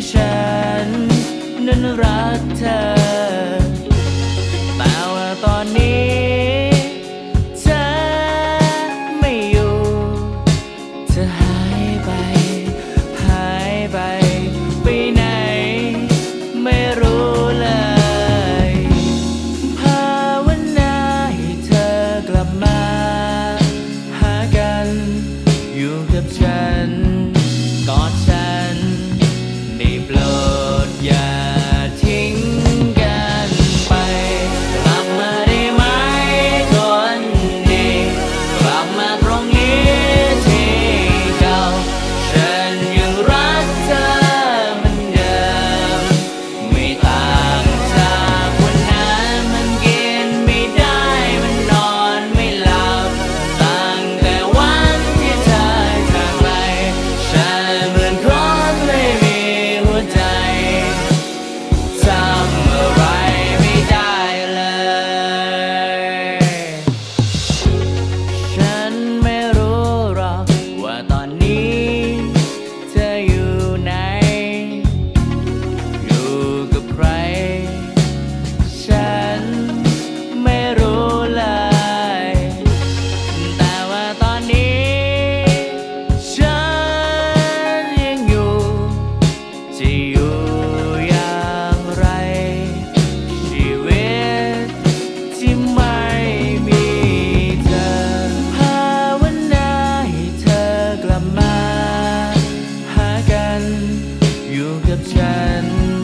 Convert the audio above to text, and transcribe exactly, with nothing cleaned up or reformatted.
ฉันนั้นรักเธอแต่ว่าตอนนี้เธอไม่อยู่เธอหายไปหายไปไปไหนไม่รู้เลยภาวนาให้เธอกลับมาหากันอยู่กับฉันกอดฉันได้โปรดอย่าทิ้งกันไปกลับมาได้ไหมคนดีกลับมาตรงนี้ที่เก่าฉันยังรักเธอเหมือนเดิมไม่ต่างจากวันนั้นมันกินไม่ได้มันนอนไม่หลับตั้งแต่วันที่เธอจากไปฉันเหมือนคนไม่มีหัวใจทำอะไรไม่ได้เลยฉันไม่รู้หรอกว่าตอนนี้เธออยู่ไหนอยู่กับใครฉันไม่รู้เลยแต่ว่าตอนนี้ฉันยังอยู่จะอยู่อย่างไรชีวิตที่ไม่มีเธอภาวนาให้เธอกลับมาหากันอยู่กับฉัน